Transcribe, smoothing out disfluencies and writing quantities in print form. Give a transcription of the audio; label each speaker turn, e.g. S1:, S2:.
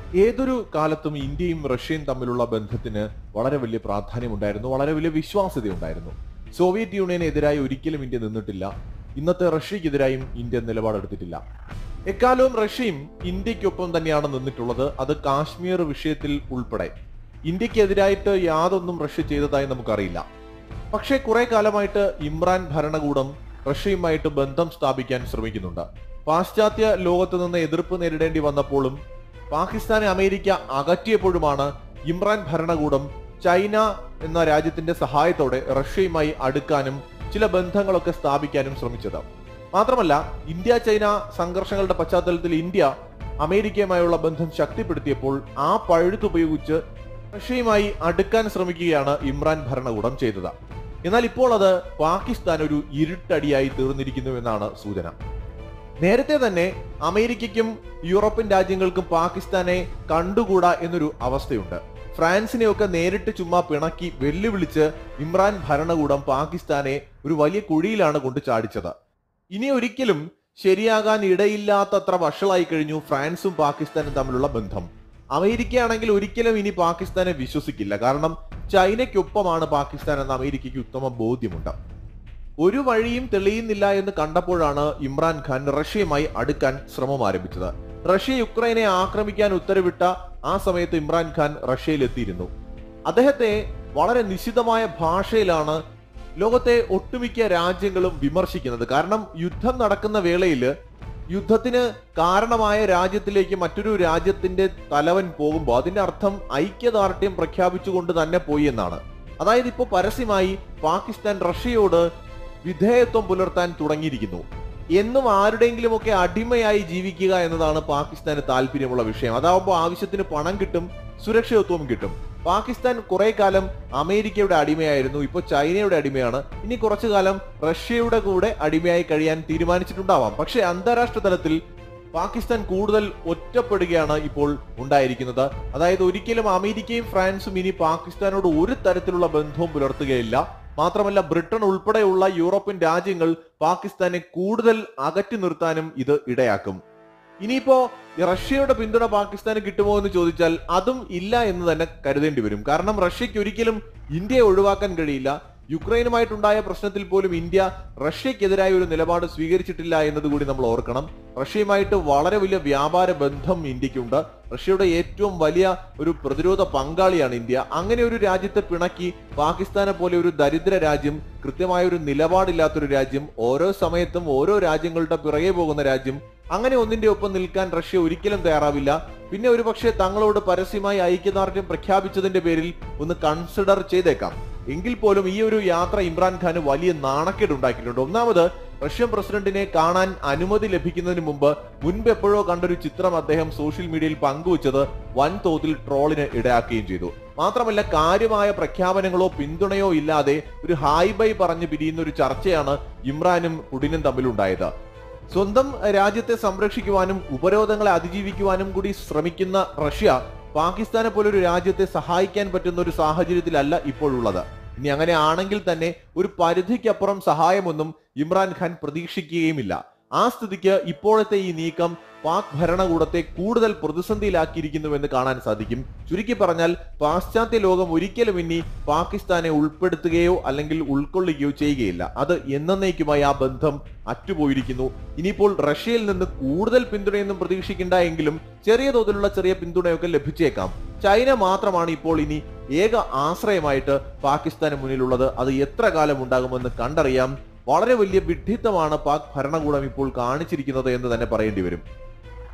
S1: ഏതൊരു കാലത്തും ഇന്ത്യയും റഷ്യയും തമ്മിലുള്ള ബന്ധത്തിന് വളരെ വലിയ പ്രാധാന്യമുണ്ടായിരുന്നു, വളരെ വലിയ വിശ്വാസ്യതയുണ്ടായിരുന്നു. സോവിയറ്റ് യൂണിയനെതിരായി ഒരിക്കലും ഇന്ത്യ നിന്നിട്ടില്ല. ഇന്നത്തെ റഷ്യക്കെതിരായും ഇന്ത്യ നിലപാടെടുത്തിട്ടില്ല. എക്കാലവും റഷ്യയും ഇന്ത്യക്കൊപ്പം തന്നെയാണ് നിന്നിട്ടുള്ളത്. അത് കാശ്മീർ വിഷയത്തിൽ ഉൾപ്പെടെ ഇന്ത്യക്കെതിരായിട്ട് യാതൊന്നും റഷ്യ ചെയ്തതായി നമുക്കറിയില്ല. പക്ഷേ കുറെ കാലമായിട്ട് ഇമ്രാൻ ഭരണകൂടം റഷ്യയുമായിട്ട് ബന്ധം സ്ഥാപിക്കാൻ ശ്രമിക്കുന്നുണ്ട്. പാശ്ചാത്യ ലോകത്ത് നിന്ന് എതിർപ്പ് നേരിടേണ്ടി വന്നപ്പോഴും പാകിസ്ഥാനെ അമേരിക്ക അകറ്റിയപ്പോഴുമാണ് ഇമ്രാൻ ഭരണകൂടം ചൈന എന്ന രാജ്യത്തിന്റെ സഹായത്തോടെ റഷ്യയുമായി അടുക്കാനും ചില ബന്ധങ്ങളൊക്കെ സ്ഥാപിക്കാനും ശ്രമിച്ചത്. മാത്രമല്ല, ഇന്ത്യ ചൈന സംഘർഷങ്ങളുടെ പശ്ചാത്തലത്തിൽ ഇന്ത്യ അമേരിക്കയുമായുള്ള ബന്ധം ശക്തിപ്പെടുത്തിയപ്പോൾ ആ പഴുതുപയോഗിച്ച് റഷ്യയുമായി അടുക്കാൻ ശ്രമിക്കുകയാണ് ഇമ്രാൻ ഭരണകൂടം ചെയ്തത്. എന്നാൽ ഇപ്പോൾ അത് പാകിസ്ഥാൻ ഒരു ഇരുട്ടടിയായി തീർന്നിരിക്കുന്നു എന്നാണ് സൂചന. നേരത്തെ തന്നെ അമേരിക്കയ്ക്കും യൂറോപ്യൻ രാജ്യങ്ങൾക്കും പാകിസ്ഥാനെ കണ്ടുകൂടാ എന്നൊരു അവസ്ഥയുണ്ട്. ഫ്രാൻസിനെയൊക്കെ നേരിട്ട് ചുമ്മാ പിണക്കി വെല്ലുവിളിച്ച് ഇമ്രാൻ ഭരണകൂടം പാകിസ്ഥാനെ ഒരു വലിയ കുഴിയിലാണ് കൊണ്ട് ചാടിച്ചത്. ഇനി ഒരിക്കലും ശരിയാകാൻ ഇടയില്ലാത്തത്ര വഷളായി കഴിഞ്ഞു ഫ്രാൻസും പാകിസ്ഥാനും തമ്മിലുള്ള ബന്ധം. അമേരിക്കയാണെങ്കിൽ ഒരിക്കലും ഇനി പാകിസ്ഥാനെ വിശ്വസിക്കില്ല. കാരണം ചൈനയ്ക്കൊപ്പമാണ് പാകിസ്ഥാൻ എന്ന അമേരിക്കയ്ക്ക് ഉത്തമ ബോധ്യമുണ്ട്. ഒരു വഴിയും തെളിയുന്നില്ല എന്ന് കണ്ടപ്പോഴാണ് ഇമ്രാൻഖാൻ റഷ്യയുമായി അടുക്കാൻ ശ്രമം ആരംഭിച്ചത്. റഷ്യ യുക്രൈനെ ആക്രമിക്കാൻ ഉത്തരവിട്ട ആ സമയത്ത് ഇമ്രാൻഖാൻ റഷ്യയിലെത്തിയിരുന്നു. അദ്ദേഹത്തെ വളരെ നിശിതമായ ഭാഷയിലാണ് ലോകത്തെ ഒട്ടുമിക്ക രാജ്യങ്ങളും വിമർശിക്കുന്നത്. കാരണം യുദ്ധം നടക്കുന്ന വേളയിൽ യുദ്ധത്തിന് കാരണമായ രാജ്യത്തിലേക്ക് മറ്റൊരു രാജ്യത്തിന്റെ തലവൻ പോകുമ്പോൾ അതിന്റെ അർത്ഥം ഐക്യദാർഢ്യം പ്രഖ്യാപിച്ചുകൊണ്ട് തന്നെ പോയി എന്നാണ്. അതായത് ഇപ്പോൾ പരസ്യമായി പാകിസ്ഥാൻ റഷ്യയോട് വിധേയത്വം പുലർത്താൻ തുടങ്ങിയിരിക്കുന്നു. എന്നും ആരുടെയെങ്കിലും ഒക്കെ അടിമയായി ജീവിക്കുക എന്നതാണ് പാകിസ്ഥാന് താല്പര്യമുള്ള വിഷയം. അതാവുമ്പോൾ ആവശ്യത്തിന് പണം കിട്ടും, സുരക്ഷിതത്വം കിട്ടും. പാകിസ്ഥാൻ കുറെ കാലം അമേരിക്കയുടെ അടിമയായിരുന്നു, ഇപ്പോൾ ചൈനയുടെ അടിമയാണ്. ഇനി കുറച്ചു കാലം റഷ്യയുടെ കൂടെ അടിമയായി കഴിയാൻ തീരുമാനിച്ചിട്ടുണ്ടാവാം. പക്ഷേ അന്താരാഷ്ട്ര തലത്തിൽ പാകിസ്ഥാൻ കൂടുതൽ ഒറ്റപ്പെടുകയാണ് ഇപ്പോൾ ഉണ്ടായിരിക്കുന്നത്. അതായത് ഒരിക്കലും അമേരിക്കയും ഫ്രാൻസും ഇനി പാകിസ്ഥാനോട് ഒരു തരത്തിലുള്ള ബന്ധവും പുലർത്തുകയില്ല. മാത്രമല്ല, ബ്രിട്ടൻ ഉൾപ്പെടെയുള്ള യൂറോപ്യൻ രാജ്യങ്ങൾ പാകിസ്ഥാനെ കൂടുതൽ അകറ്റി നിർത്താനും ഇത് ഇടയാക്കും. ഇനിയിപ്പോ റഷ്യയുടെ പിന്തുണ പാകിസ്ഥാന് കിട്ടുമോ എന്ന് ചോദിച്ചാൽ അതും ഇല്ല എന്ന് തന്നെ കരുതേണ്ടി വരും. കാരണം റഷ്യക്ക് ഒരിക്കലും ഇന്ത്യയെ ഒഴിവാക്കാൻ കഴിയില്ല. യുക്രൈനുമായിട്ടുണ്ടായ പ്രശ്നത്തിൽ പോലും ഇന്ത്യ റഷ്യക്കെതിരായ ഒരു നിലപാട് സ്വീകരിച്ചിട്ടില്ല എന്നതുകൂടി നമ്മൾ ഓർക്കണം. റഷ്യയുമായിട്ട് വളരെ വലിയ വ്യാപാര ബന്ധം ഇന്ത്യക്കുണ്ട്. റഷ്യയുടെ ഏറ്റവും വലിയ ഒരു പ്രതിരോധ പങ്കാളിയാണ് ഇന്ത്യ. അങ്ങനെ ഒരു രാജ്യത്തെ പിണക്കി പാകിസ്ഥാനെ പോലെ ഒരു ദരിദ്ര രാജ്യം, കൃത്യമായ ഒരു നിലപാടില്ലാത്തൊരു രാജ്യം, ഓരോ സമയത്തും ഓരോ രാജ്യങ്ങളുടെ പിറകെ പോകുന്ന രാജ്യം, അങ്ങനെ ഒന്നിന്റെ ഒപ്പം നിൽക്കാൻ റഷ്യ ഒരിക്കലും തയ്യാറാവില്ല. പിന്നെ ഒരുപക്ഷെ തങ്ങളോട് പരസ്യമായി ഐക്യദാർഢ്യം പ്രഖ്യാപിച്ചതിന്റെ പേരിൽ ഒന്ന് കൺസിഡർ ചെയ്തേക്കാം. എങ്കിൽ പോലും ഈ ഒരു യാത്ര ഇമ്രാൻഖാന് വലിയ നാണക്കേട് ഉണ്ടാക്കിയിട്ടുണ്ട്. ഒന്നാമത്, റഷ്യൻ പ്രസിഡന്റിനെ കാണാൻ അനുമതി ലഭിക്കുന്നതിന് മുൻപ് എപ്പോഴോ കണ്ടൊരു ചിത്രം അദ്ദേഹം സോഷ്യൽ മീഡിയയിൽ പങ്കുവച്ചത് വൻതോതിൽ ട്രോളിന് ഇടയാക്കുകയും ചെയ്തു. മാത്രമല്ല, കാര്യമായ പ്രഖ്യാപനങ്ങളോ പിന്തുണയോ ഇല്ലാതെ ഒരു ഹായ് ബൈ പറഞ്ഞ് പിരിയുന്ന ഒരു ചർച്ചയാണ് ഇമ്രാനും പുടിനും തമ്മിലുണ്ടായത്. സ്വന്തം രാജ്യത്തെ സംരക്ഷിക്കുവാനും ഉപരോധങ്ങളെ അതിജീവിക്കുവാനും കൂടി ശ്രമിക്കുന്ന റഷ്യ പാകിസ്ഥാനെ പോലൊരു രാജ്യത്തെ സഹായിക്കാൻ പറ്റുന്ന ഒരു സാഹചര്യത്തിലല്ല ഇപ്പോഴുള്ളത്. ഇനി അങ്ങനെ ആണെങ്കിൽ തന്നെ ഒരു പരിധിക്കപ്പുറം സഹായമൊന്നും ഇമ്രാൻഖാൻ പ്രതീക്ഷിക്കുകയുമില്ല. ആ സ്ഥിതിക്ക് ഇപ്പോഴത്തെ ഈ നീക്കം പാക് ഭരണകൂടത്തെ കൂടുതൽ പ്രതിസന്ധിയിലാക്കിയിരിക്കുന്നുവെന്ന് കാണാൻ സാധിക്കും. ചുരുക്കി പറഞ്ഞാൽ, പാശ്ചാത്യ ലോകം ഒരിക്കലും ഇനി പാകിസ്ഥാനെ ഉൾപ്പെടുത്തുകയോ അല്ലെങ്കിൽ ഉൾക്കൊള്ളുകയോ ചെയ്യുകയില്ല. അത് എന്നേക്കുമായി ആ ബന്ധം അറ്റുപോയിരിക്കുന്നു. ഇനിയിപ്പോൾ റഷ്യയിൽ നിന്ന് കൂടുതൽ പിന്തുണയൊന്നും പ്രതീക്ഷിക്കേണ്ട എങ്കിലും ചെറിയ തോതിലുള്ള ചെറിയ പിന്തുണയൊക്കെ ലഭിച്ചേക്കാം. ചൈന മാത്രമാണ് ഇപ്പോൾ ഇനി ഏക ആശ്രയമായിട്ട് പാകിസ്ഥാന് മുന്നിലുള്ളത്. അത് എത്ര കാലം ഉണ്ടാകുമെന്ന് കണ്ടറിയാം. വളരെ വലിയ വിഡ്ഢിത്തമാണ് പാക് ഭരണകൂടം ഇപ്പോൾ കാണിച്ചിരിക്കുന്നത് എന്ന് തന്നെ പറയേണ്ടി വരും.